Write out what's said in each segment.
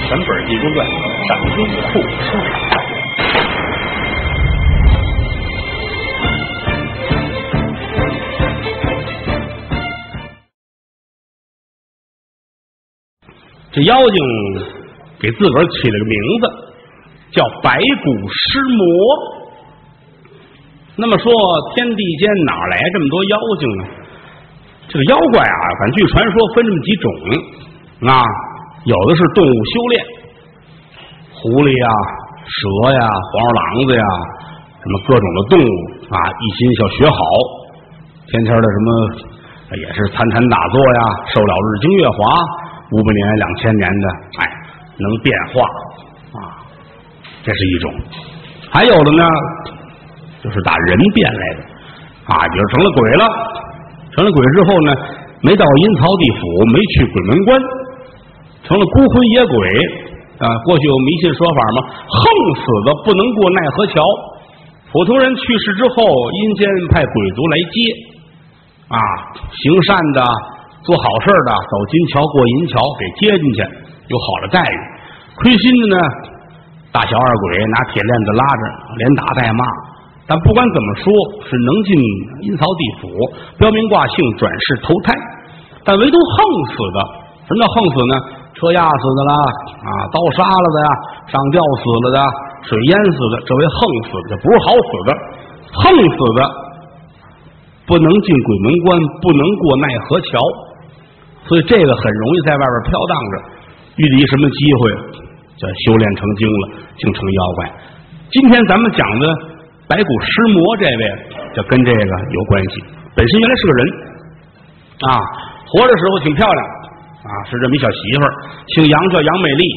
本《济公传》上优酷收看。这妖精给自个儿起了个名字，叫白骨尸魔。那么说，天地间哪来这么多妖精呢？这个妖怪啊，反正据传说分这么几种啊，有的是动物修炼，狐狸呀、蛇呀、黄鼠狼子呀，什么各种的动物啊，一心想学好，天天的什么也是参禅打坐呀，受了日精月华，500年、2000年的，能变化啊，这是一种。还有的呢，就是打人变来的啊，比如成了鬼了，成了鬼之后呢，没到阴曹地府，没去鬼门关，成了孤魂野鬼啊。过去有迷信说法嘛，横死的不能过奈何桥，普通人去世之后，阴间派鬼族来接啊，行善的、做好事的，走金桥过银桥，给接进去，有好的待遇。亏心的呢，大小二鬼拿铁链子拉着，连打带骂。但不管怎么说，是能进阴曹地府，标明挂姓，转世投胎。但唯独横死的，什么叫横死呢？车压死的啦，啊，刀杀了的呀，上吊死了的，水淹死的，这为横死的，这不是好死的。横死的不能进鬼门关，不能过奈何桥，所以这个很容易在外边飘荡着，遇到一什么机会，就修炼成精了，竟成妖怪。今天咱们讲的白骨尸魔这位，就跟这个有关系。本身原来是个人啊，活的时候挺漂亮啊，是这么一小媳妇儿，姓杨，叫杨美丽，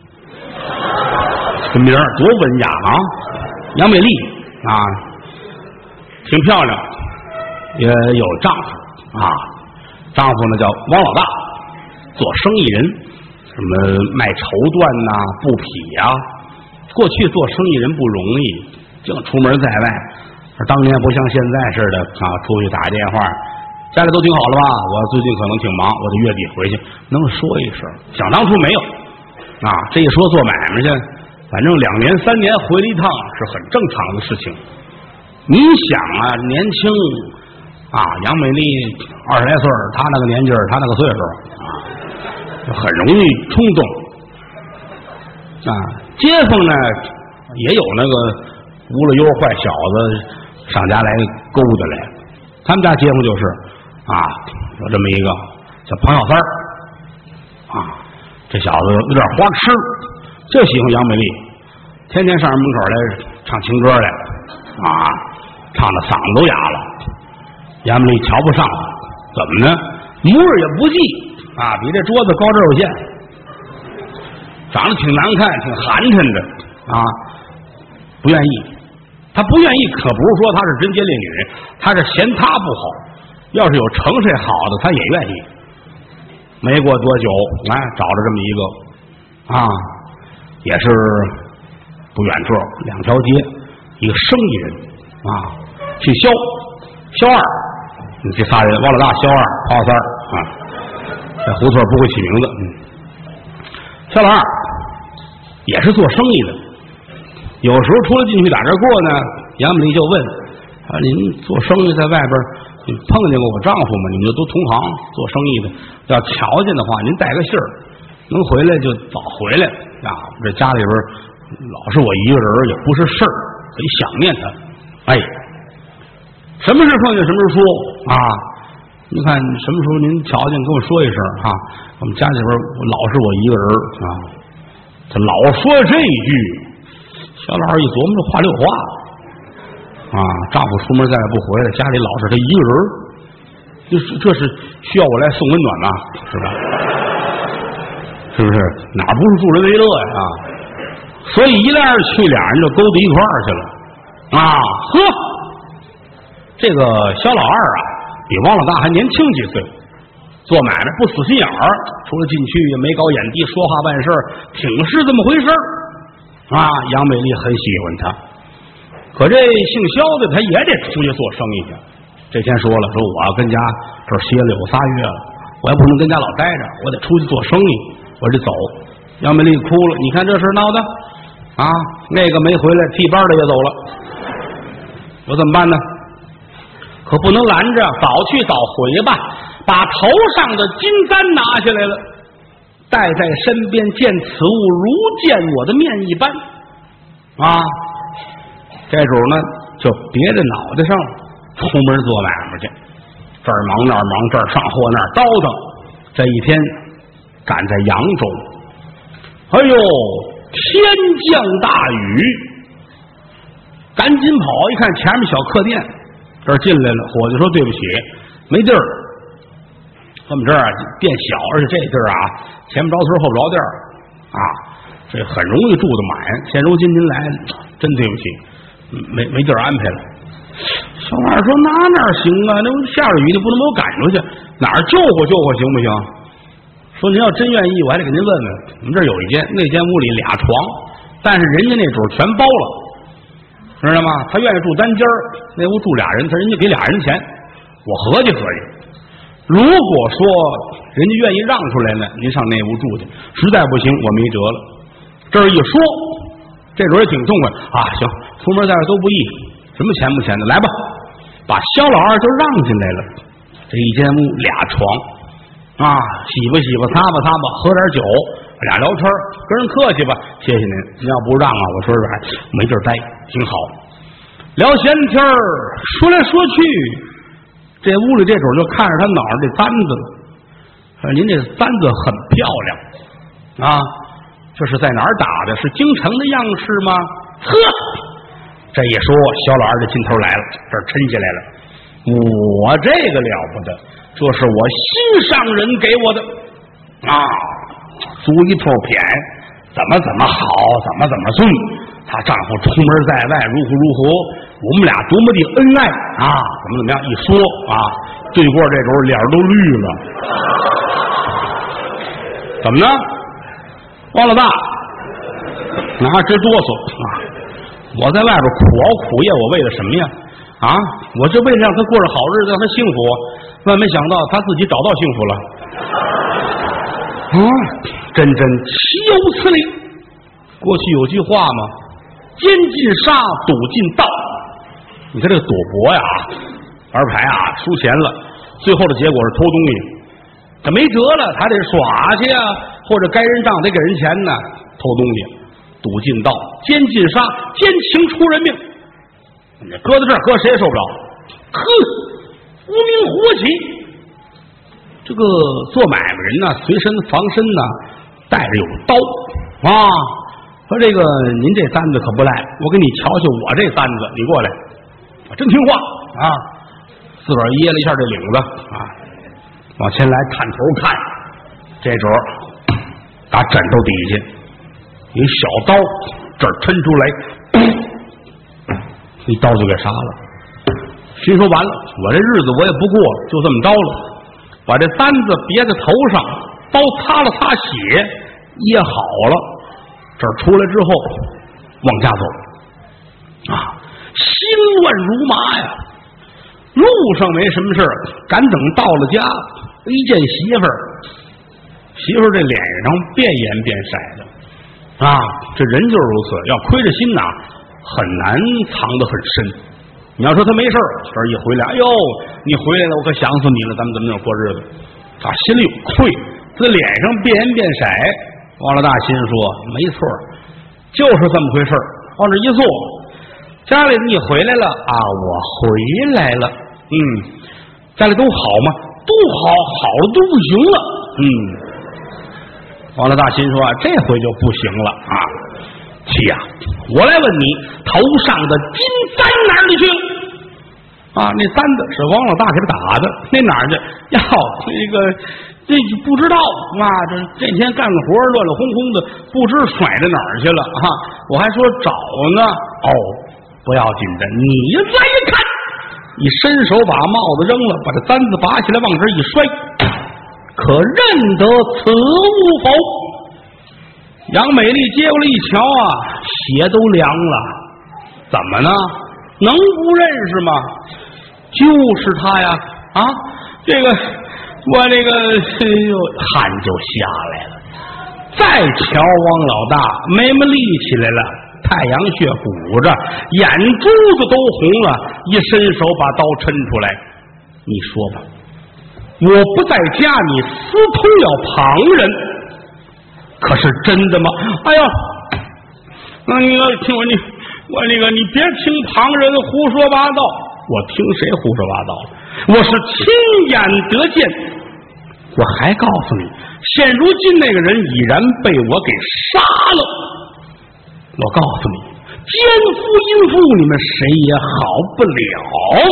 这名儿多文雅啊，杨美丽啊，挺漂亮，也有丈夫啊，丈夫呢叫王老大，做生意人，什么卖绸缎呐、布匹呀。过去做生意人不容易，净出门在外。当年不像现在似的啊，出去打电话，家里都挺好了吧？我最近可能挺忙，我得月底回去，能说一声。想当初没有啊，这一说做买卖去，反正2年3年回了一趟是很正常的事情。你想啊，年轻啊，杨美丽20来岁，她那个年纪，她那个岁数啊，就很容易冲动啊。街坊呢也有那个无了优坏小子上家来勾搭来，他们家街坊就是啊，有这么一个叫庞小三儿啊，这小子有点花痴，就喜欢杨美丽，天天上人门口来唱情歌来啊，唱的嗓子都哑了。杨美丽瞧不上他，怎么呢？模样也不济啊，比这桌子高这有限，长得挺难看，挺寒碜的啊，不愿意。他不愿意，可不是说他是贞洁烈女，他是嫌他不好。要是有成谁好的，他也愿意。没过多久，找着这么一个啊，也是不远处2条街，一个生意人啊，姓肖，肖二。这仨人，王老大、肖二、庞小三啊，这胡同不会起名字。肖老二也是做生意的，有时候出来进去打这过呢，杨美丽就问啊，您做生意在外边，你碰见过我丈夫吗？你们就都同行做生意的，要瞧见的话，您带个信儿，能回来就早回来啊。这家里边老是我一个人，也不是事儿，可以想念他。什么事碰见什么时说啊？你看什么时候您瞧见跟我说一声啊？我们家里边老是我一个人啊。他老说这一句，小老二一琢磨，这话溜话啊！丈夫出门再也不回来，家里老是他一个人，这是需要我来送温暖吗？是吧？是不是？哪不是助人为乐呀？所以一来二去，俩人就勾到一块儿去了啊！呵，这个小老二啊，比王老大还年轻几岁，做买卖不死心眼儿，除了进去也没搞眼地，说话办事挺是这么回事啊。杨美丽很喜欢他，可这姓肖的他也得出去做生意去。这天说了，说我跟家这儿歇了有3月了，我也不能跟家老待着，我得出去做生意，我得走。 杨美丽哭了，你看这事闹的啊，那个没回来，替班的也走了，我怎么办呢？可不能拦着，早去早回吧，把头上的金簪拿下来了，带在身边，见此物如见我的面一般啊。这主呢就别在脑袋上，出门做买卖去，这儿忙那儿忙，这儿上货那儿倒腾。这一天赶在扬州，哎呦，天降大雨，赶紧跑，一看前面小客店，这儿进来了，伙计说对不起，没地儿了。我们这儿啊店小，而且这地儿啊前不着村后不着店啊，这很容易住得满。现如今您来，真对不起，没地儿安排了。小二说哪行啊？那下着雨你不能把我赶出去，哪儿救活救活行不行？说您要真愿意，我还得给您问问。我们这儿有一间，那间屋里俩床，但是人家那主全包了，知道吗？他愿意住单间儿，那屋住俩人，人家给俩人钱。我合计合计，如果说人家愿意让出来呢，您上那屋住去，实在不行我没辙了。这儿一说，这主也挺痛快啊，行，出门在这都不易，什么钱不钱的，来吧，把肖老二就让进来了。这一间屋俩床啊，洗吧洗吧，擦吧擦吧，喝点酒，俩聊天，跟人客气吧，谢谢您。您要不让啊，我说实话没地儿待，挺好。聊闲天儿，说来说去，这屋里这主就看着他脑上这簪子了。您这簪子很漂亮啊，这是在哪儿打的？是京城的样式吗？呵，这一说，小老二的劲头来了，这儿抻起来了。我这个了不得，这是我心上人给我的啊，足一头偏，怎么好，怎么顺。她丈夫出门在外，如何，我们俩多么的恩爱啊，怎么样？一说啊，对过这时候脸都绿了。怎么呢？王老大，哪直哆嗦啊？我在外边苦熬苦夜，我为了什么呀？啊，我这为了让他过着好日子，让他幸福，万没想到他自己找到幸福了。啊，真岂有此理！过去有句话嘛，奸进杀，赌进盗。你看这个赌博呀，玩牌啊，输钱了，最后的结果是偷东西，这没辙了，他得耍去啊，或者该人账得给人钱呢，偷东西，赌进盗，奸进杀，奸情出人命。你搁在这儿，搁谁也受不了。呵，无名火起。这个做买卖人呢，随身防身呢，带着有刀啊。说这个您这簪子可不赖，我给你瞧瞧我这簪子，你过来，我真听话啊。自个儿掖了一下这领子啊，往前来探头看，这时候打枕头底下一小刀，这儿抻出来，一刀就给杀了。心说完了，我这日子我也不过，就这么着了。把这簪子别在头上，刀擦了擦血，掖好了。这儿出来之后，往家走啊，心乱如麻呀。路上没什么事，赶等到了家，一见媳妇儿这脸上变颜变色的啊，这人就是如此，要亏着心呐，很难藏得很深。你要说他没事，这儿一回来，哎呦，你回来了，我可想死你了，咱们怎么过日子啊？心里有愧，这脸上变颜变色。王老大心说没错，就是这么回事。往这一坐，家里你回来了啊，我回来了。家里都好吗？都好，好了都不行了。王老大心说这回就不行了啊。妻呀，我来问你，头上的金簪哪里去了？啊，那簪子是王老大给他打的，那哪儿去？这不知道啊，这天干个活乱乱哄哄的，不知甩到哪儿去了啊！我还说找呢。哦，不要紧的，你再看，你伸手把帽子扔了，把这簪子拔起来往这一摔，可认得此物否？杨美丽接过来一瞧啊，血都凉了。怎么呢？能不认识吗？就是他呀！啊，我汗就下来了。 再瞧王老大，眉毛立起来了，太阳穴鼓着，眼珠子都红了，一伸手把刀抻出来。你说吧，我不在家，你私通了旁人，可是真的吗？哎呀，那你要听我，你别听旁人胡说八道。我听谁胡说八道？我是亲眼得见。我还告诉你，现如今那个人已然被我给杀了。我告诉你，奸夫淫妇，你们谁也好不了。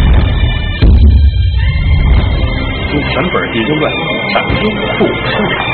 全本《地中传》上优酷市场。